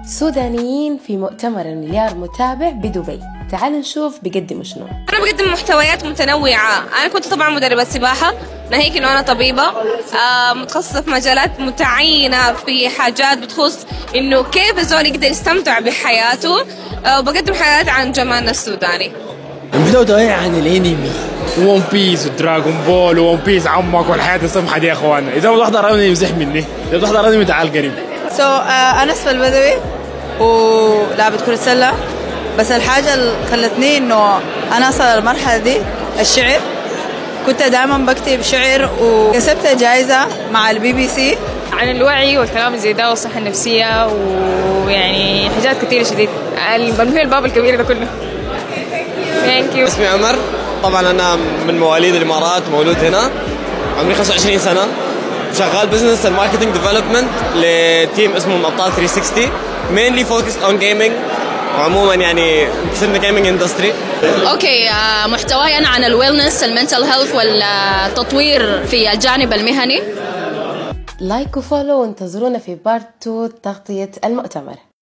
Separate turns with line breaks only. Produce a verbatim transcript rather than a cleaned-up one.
سودانيين في مؤتمر المليار متابع بدبي. تعالوا نشوف بيقدموا شنو.
أنا بقدم محتويات متنوعة. أنا كنت طبعا مدربة سباحة، ناهيك إنه أنا طبيبة آه متخصصة في مجالات متعينة في حاجات بتخص إنه كيف الزول يقدر يستمتع بحياته، آه وبقدم حاجات عن جمالنا السوداني.
المحتوى ده عن الانمي ون بيس ودراغون بول وون بيس عمك والحياة السمحة دي يا اخوانا. إذا بتحضر انمي يمزح مني، إذا بتحضر انمي تعال قريب.
سو so, uh, أنا اسمي البدوي ولعبة كرة سلة، بس الحاجة اللي خلتني إنه أنا أصل المرحلة دي الشعر. كنت دائما بكتب شعر وكسبت جائزة مع البي بي سي
عن الوعي والكلام زي ده والصحة النفسية ويعني حاجات كتيرة شديد. المهم الباب الكبير ده كله. ثانك يو.
اسمي عمر، طبعا أنا من مواليد الإمارات، مولود هنا، عمري خمسة وعشرين سنة، شغال بزنس اند ماركتنج ديفلوبمنت لتيم اسمه ابطال ثلاثمية وستين، mainly focused on gaming، وعموما يعني في الجيمنج اندستري.
اوكي آه محتواي انا عن الويلنس، المنتل هيلث والتطوير في الجانب المهني.
لايك وفولو وانتظرونا في بارت تو تغطية المؤتمر.